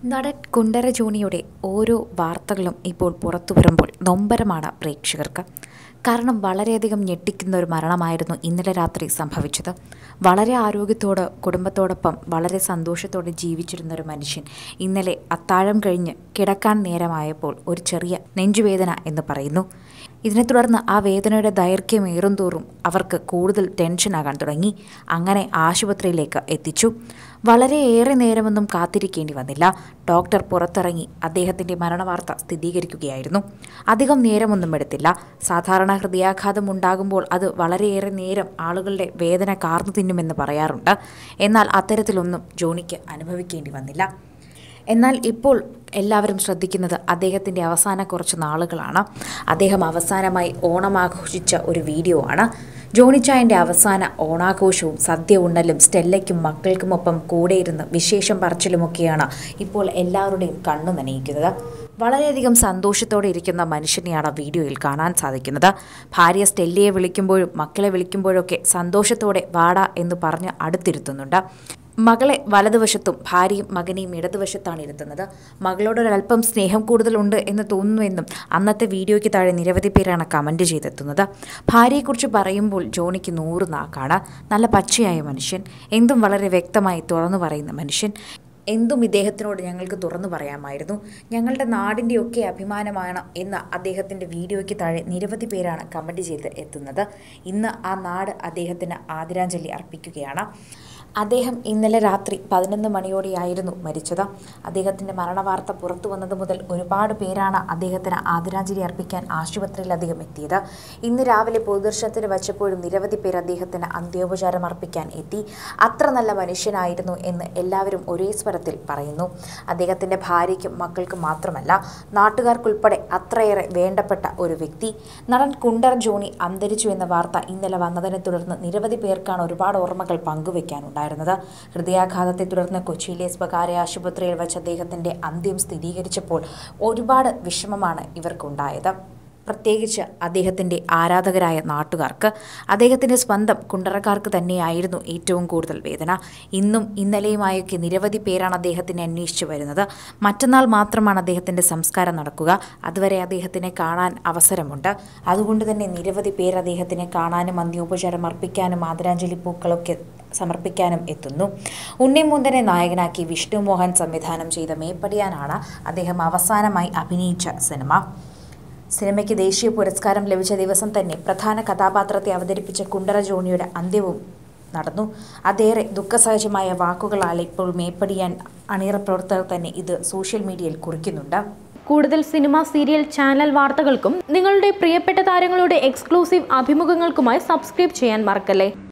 നടൻ കുണ്ടറ ജോണിയുടെ ഓരോ വാർത്തകളും ഇപ്പോൾ പുറത്തു വരുമ്പോൾ നൊമ്പരമാണ് പ്രേക്ഷകർക്ക്. കാരണം വളരെയധികം ഞെട്ടിക്കുന്ന ഒരു മരണമായിരുന്നു ഇന്നലെ രാത്രി സംഭവിച്ചത്. വളരെ ആരോഗ്യത്തോട് കുടുംബത്തോടൊപ്പം വളരെ സന്തോഷത്തോടെ ജീവിച്ചിരുന്ന ഒരു മനുഷ്യൻ ഇന്നലെ അത്താഴം കഴിഞ്ഞ് കിടക്കാൻ നേരമായപ്പോൾ ഒരു ചെറിയ നെഞ്ചുവേദന എന്ന് പറയുന്നു. ഇതിനെ തുടർന്ന് ആ വേദനയുടെ ദൈർഘ്യം ഏറുംതോറും അവർക്ക് കൂടുതൽ ടെൻഷനാകാൻ തുടങ്ങി. അങ്ങനെ ആശുപത്രിയിലേക്ക് എത്തിച്ചു. വളരെയേറെ നേരമൊന്നും കാത്തിരിക്കേണ്ടി വന്നില്ല. ഡോക്ടർ പുറത്തിറങ്ങി അദ്ദേഹത്തിൻ്റെ മരണവാർത്ത സ്ഥിരീകരിക്കുകയായിരുന്നു. അധികം നേരമൊന്നും എടുത്തില്ല. സാധാരണ ഹൃദയാഘാതം ഉണ്ടാകുമ്പോൾ അത് വളരെയേറെ നേരം ആളുകളുടെ വേദന കാർന്നു തിന്നുമെന്ന് പറയാറുണ്ട്. എന്നാൽ അത്തരത്തിലൊന്നും ജോണിക്ക് അനുഭവിക്കേണ്ടി വന്നില്ല. എന്നാൽ ഇപ്പോൾ എല്ലാവരും ശ്രദ്ധിക്കുന്നത് അദ്ദേഹത്തിൻ്റെ അവസാന കുറച്ച് നാളുകളാണ്. അദ്ദേഹം അവസാനമായി ഓണം ആഘോഷിച്ച ഒരു വീഡിയോ ആണ്. ജോണിച്ചായൻ്റെ അവസാന ഓണാഘോഷവും സദ്യ ഉണ്ണലും സ്റ്റെല്ലയ്ക്കും മക്കൾക്കുമൊപ്പം കൂടെയിരുന്ന് വിശേഷം പറച്ചിലുമൊക്കെയാണ് ഇപ്പോൾ എല്ലാവരുടെയും കണ്ണു നനയിക്കുന്നത്. വളരെയധികം സന്തോഷത്തോടെ ഇരിക്കുന്ന മനുഷ്യനെയാണ് വീഡിയോയിൽ കാണാൻ സാധിക്കുന്നത്. ഭാര്യ സ്റ്റെല്ലയെ വിളിക്കുമ്പോഴും മക്കളെ വിളിക്കുമ്പോഴൊക്കെ സന്തോഷത്തോടെ വാടാ എന്ന് പറഞ്ഞ് അടുത്തിരുത്തുന്നുണ്ട്. മകളെ വലതുവശത്തും ഭാര്യയും മകനെയും ഇടതുവശത്താണ് ഇരുത്തുന്നത്. മകളോടൊരൽപ്പം സ്നേഹം കൂടുതലുണ്ട് എന്ന് തോന്നുന്നുവെന്നും അന്നത്തെ വീഡിയോയ്ക്ക് താഴെ നിരവധി പേരാണ് കമൻറ്റ് ചെയ്തെത്തുന്നത്. ഭാര്യയെക്കുറിച്ച് പറയുമ്പോൾ ജോണിക്ക് 100 നാക്കാണ്. നല്ല പച്ചയായ മനുഷ്യൻ, എന്തും വളരെ വ്യക്തമായി തുറന്നു പറയുന്ന മനുഷ്യൻ. എന്തും ഇദ്ദേഹത്തിനോട് ഞങ്ങൾക്ക് തുറന്നു പറയാമായിരുന്നു. ഞങ്ങളുടെ നാടിൻ്റെയൊക്കെ അഭിമാനമാണ് എന്ന് അദ്ദേഹത്തിൻ്റെ വീഡിയോയ്ക്ക് താഴെ നിരവധി പേരാണ് കമൻറ്റ് ചെയ്ത് എത്തുന്നത്. ഇന്ന് ആ നാട് അദ്ദേഹത്തിന് ആദരാഞ്ജലി അർപ്പിക്കുകയാണ്. അദ്ദേഹം ഇന്നലെ രാത്രി 11 മണിയോടെയായിരുന്നു മരിച്ചത്. അദ്ദേഹത്തിൻ്റെ മരണവാർത്ത പുറത്തു വന്നത് മുതൽ ഒരുപാട് പേരാണ് അദ്ദേഹത്തിന് ആദരാഞ്ജലി അർപ്പിക്കാൻ ആശുപത്രിയിൽ അദ്ദേഹം എത്തിയത്. ഇന്ന് രാവിലെ പൊതുദർശനത്തിന് വച്ചപ്പോഴും നിരവധി പേർ അദ്ദേഹത്തിന് അന്ത്യോപചാരം അർപ്പിക്കാൻ എത്തി. അത്ര നല്ല മനുഷ്യനായിരുന്നു എന്ന് എല്ലാവരും ഒരേ സ്വരത്തിൽ പറയുന്നു. അദ്ദേഹത്തിൻ്റെ ഭാര്യയ്ക്കും മക്കൾക്കും മാത്രമല്ല, നാട്ടുകാർക്കുൾപ്പെടെ അത്രയേറെ വേണ്ടപ്പെട്ട ഒരു വ്യക്തി. നടൻ കുണ്ടറ ജോണി അന്തരിച്ചു എന്ന വാർത്ത ഇന്നലെ വന്നതിനെ തുടർന്ന് നിരവധി പേർക്കാണ് ഒരുപാട് ഓർമ്മകൾ പങ്കുവയ്ക്കാനുണ്ടായത്. ഹൃദയാഘാതത്തെ തുടർന്ന് കൊച്ചിയിലെ സ്വകാര്യ ആശുപത്രിയിൽ വച്ച് അദ്ദേഹത്തിൻ്റെ അന്ത്യം സ്ഥിരീകരിച്ചപ്പോൾ ഒരുപാട് വിഷമമാണ് ഇവർക്കുണ്ടായത്. പ്രത്യേകിച്ച് അദ്ദേഹത്തിൻ്റെ ആരാധകരായ നാട്ടുകാർക്ക്. അദ്ദേഹത്തിൻ്റെ സ്വന്തം കുണ്ടറക്കാർക്ക് തന്നെയായിരുന്നു ഏറ്റവും കൂടുതൽ വേദന. ഇന്നും ഇന്നലെയുമായൊക്കെ നിരവധി പേരാണ് അദ്ദേഹത്തിനെ അന്വേഷിച്ചു വരുന്നത്. മറ്റന്നാൾ മാത്രമാണ് അദ്ദേഹത്തിൻ്റെ സംസ്കാരം നടക്കുക. അതുവരെ അദ്ദേഹത്തിനെ കാണാൻ അവസരമുണ്ട്. അതുകൊണ്ട് തന്നെ നിരവധി പേർ അദ്ദേഹത്തിനെ കാണാനും അന്ത്യോപചാരം അർപ്പിക്കാനും ആദരാഞ്ജലി പൂക്കളൊക്കെ സമർപ്പിക്കാനും എത്തുന്നു. ഉണ്ണിമുന്തനെ നായകനാക്കി വിഷ്ണു മോഹൻ സംവിധാനം ചെയ്ത മേപ്പടിയാനാണ് അദ്ദേഹം അവസാനമായി അഭിനയിച്ച സിനിമ. സിനിമയ്ക്ക് ദേശീയ പുരസ്കാരം ലഭിച്ച ദിവസം തന്നെ പ്രധാന കഥാപാത്രത്തെ അവതരിപ്പിച്ച കുണ്ടറ ജോണിയുടെ അന്ത്യവും നടന്നു. അതേറെ ദുഃഖസഹജമായ വാക്കുകളാൽ ഇപ്പോൾ മേപ്പടിയാൻ അണിയറ പ്രവർത്തകർ തന്നെ ഇത് സോഷ്യൽ മീഡിയയിൽ കുറിക്കുന്നുണ്ട്. കൂടുതൽ സിനിമ, സീരിയൽ, ചാനൽ വാർത്തകൾക്കും നിങ്ങളുടെ പ്രിയപ്പെട്ട താരങ്ങളുടെ എക്സ്ക്ലൂസീവ് അഭിമുഖങ്ങൾക്കുമായി സബ്സ്ക്രൈബ് ചെയ്യാൻ മറക്കല്ലേ.